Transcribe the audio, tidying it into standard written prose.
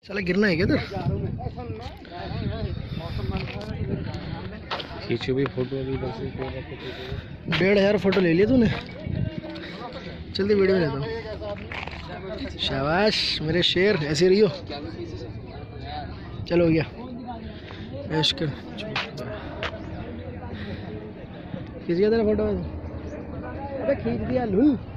साला गिरना है क्या इधर? खींचो भी फोटो अभी 1500 फोटो ले लिया तूने। जल्दी वीडियो में लेता हूँ। शाबाश मेरे शेर, ऐसे रहियो। चलो हो गया, ऐश कर। खींच गया तेरा फोटो? अबे खींच दिया लुल।